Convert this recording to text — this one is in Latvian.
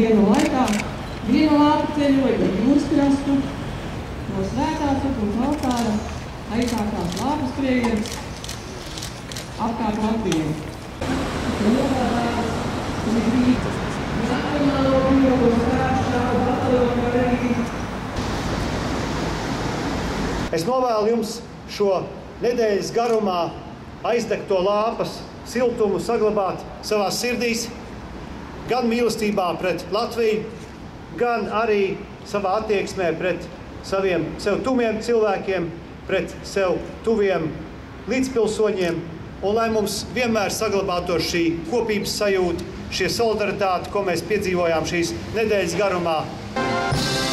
dienu laikā viena lāpa ceļoja pa jūras krastu, no Svētās Uguns altāra aizsākās lāpas skrējiens apkārt Latvijai. Es novēlu jums šo nedēļas garumā aizdegto lāpas siltumu saglabāt savās sirdīs, gan mīlestībā pret Latviju, gan arī savā attieksmē pret saviem sev tuviem cilvēkiem, pret sev tuviem līdzpilsoņiem, un lai mums vienmēr saglabātos šī kopības sajūta, šie solidaritāte, ko mēs piedzīvojām šīs nedēļas garumā.